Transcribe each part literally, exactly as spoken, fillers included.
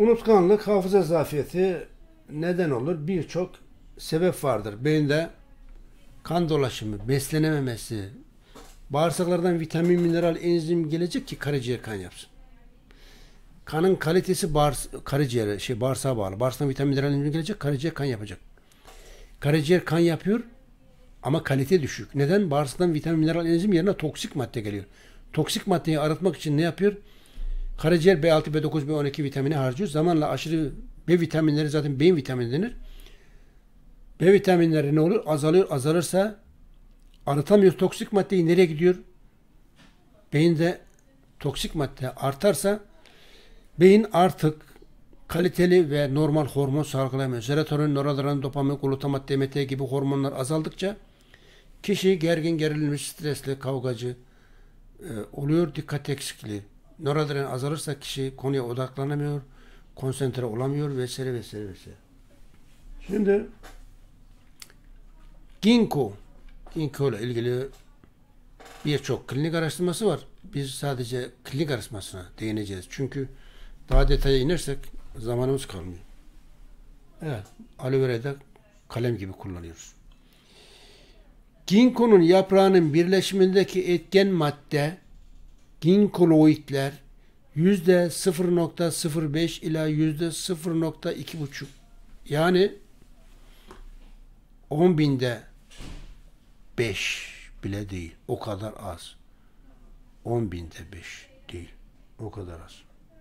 Unutkanlık, hafıza zafiyeti neden olur? Birçok sebep vardır. Beyinde kan dolaşımı, beslenememesi, bağırsaklardan vitamin, mineral, enzim gelecek ki karaciğer kan yapsın. Kanın kalitesi bağırs karaciğere, şey bağırsağa bağlı. Bağırsaktan vitamin, mineral, enzim gelecek, karaciğer kan yapacak. Karaciğer kan yapıyor ama kalite düşük. Neden? Bağırsaktan vitamin, mineral, enzim yerine toksik madde geliyor. Toksik maddeyi arıtmak için ne yapıyor? Karaciğer B altı, B dokuz, B on iki vitamini harcıyor. Zamanla aşırı B vitaminleri zaten beyin vitamini denir. B vitaminleri ne olur? Azalıyor. Azalırsa arıtamıyor toksik maddeyi. Nereye gidiyor? Beyinde toksik madde artarsa beyin artık kaliteli ve normal hormon salgılamıyor. Serotonin, noradrenalin, dopamin, glutamat, D M T gibi hormonlar azaldıkça kişi gergin, gerilmiş, stresli, kavgacı e, oluyor. Dikkat eksikliği. Noradrenalin azalırsa kişi konuya odaklanamıyor, konsantre olamıyor vesaire vesaire vesaire. Şimdi Ginkgo, Ginkgo ile ilgili birçok klinik araştırması var. Biz sadece klinik araştırmasına değineceğiz. Çünkü daha detaya inersek zamanımız kalmıyor. Evet, aloe vera'da kalem gibi kullanıyoruz. Ginkgo'nun yaprağının birleşimindeki etken madde ginkoloidler yüzde sıfır nokta sıfır beş ila yüzde sıfır nokta iki buçuk yani on binde beş bile değil. O kadar az. on binde beş değil. O kadar az.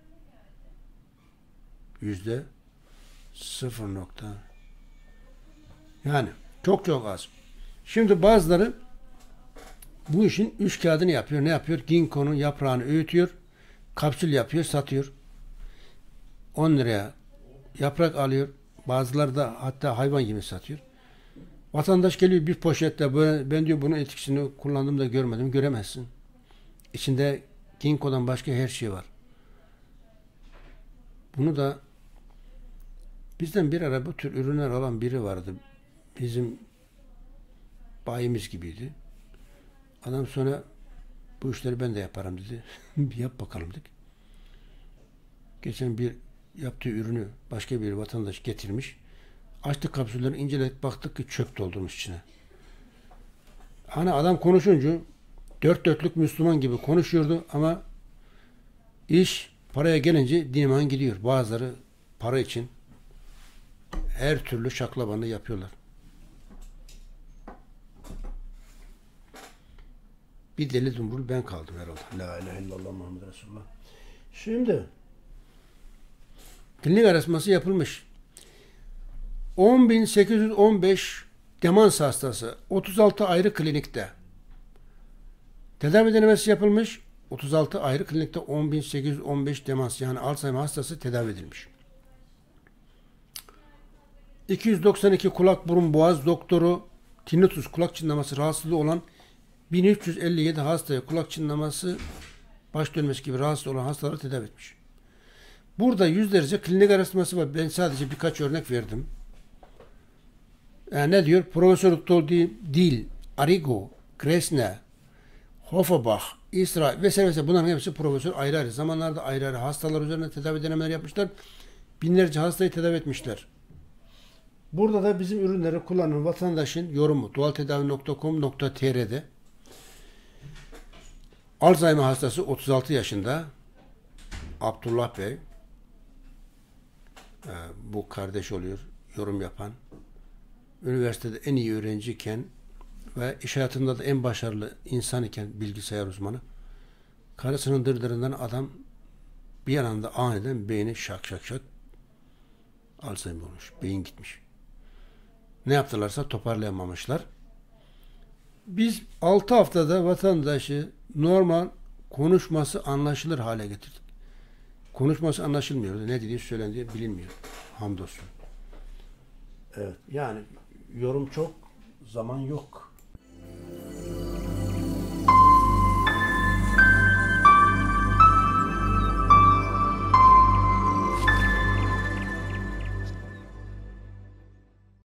Yüzde sıfır nokta yani çok çok az. Şimdi bazıları bu işin üç kağıdını yapıyor. Ne yapıyor? Ginkgo'nun yaprağını öğütüyor. Kapsül yapıyor, satıyor. on liraya yaprak alıyor. Bazıları da hatta hayvan gibi satıyor. Vatandaş geliyor bir poşette böyle, ben diyor bunun etkisini kullandım da görmedim. Göremezsin. İçinde Ginkgo'dan başka her şey var. Bunu da bizden bir ara bu tür ürünler alan biri vardı. Bizim bayimiz gibiydi. Adam sonra bu işleri ben de yaparım dedi. Yap bakalım dedik. Geçen bir yaptığı ürünü başka bir vatandaş getirmiş. Açtık kapsülleri, inceledik, baktık ki çöp doldurmuş içine. Hani adam konuşunca dört dörtlük Müslüman gibi konuşuyordu ama iş paraya gelince diniman gidiyor. Bazıları para için her türlü şaklabanlığı yapıyorlar. Bir deli dumbul ben kaldım herhalde. La ilahe illallah Muhammed Resulullah. Şimdi klinik araştırması yapılmış. on bin sekiz yüz on beş demans hastası otuz altı ayrı klinikte tedavi denemesi yapılmış. otuz altı ayrı klinikte on bin sekiz yüz on beş demans yani Alzheimer hastası tedavi edilmiş. iki yüz doksan iki kulak burun boğaz doktoru tinnitus kulak çınlaması rahatsızlığı olan bin üç yüz elli yedi hastaya kulak çınlaması baş dönmesi gibi rahatsız olan hastaları tedavi etmiş. Burada yüzlerce klinik araştırması var. Ben sadece birkaç örnek verdim. Yani ne diyor? Profesör Doktor Dil, Arrigo, Kresne, Hoffenbach, İsra vesaire vesaire bunların hepsi profesör ayrı ayrı. Zamanlarda ayrı ayrı hastalar üzerine tedavi denemeler yapmışlar. Binlerce hastayı tedavi etmişler. Burada da bizim ürünleri kullanan vatandaşın yorumu dualtedavi nokta com nokta tr'de Alzheimer hastası otuz altı yaşında Abdullah Bey bu kardeş oluyor yorum yapan. Üniversitede en iyi öğrenciyken ve iş hayatında da en başarılı insan iken bilgisayar uzmanı. Karısının dırdırından adam bir anda aniden beyni şak şak şak Alzheimer olmuş. Beyin gitmiş. Ne yaptılarsa toparlayamamışlar. Biz altı haftada vatandaşı normal konuşması anlaşılır hale getirdik. Konuşması anlaşılmıyor. Ne dediği söylendiği bilinmiyor. Hamdolsun. Evet. Yani yorum çok, zaman yok.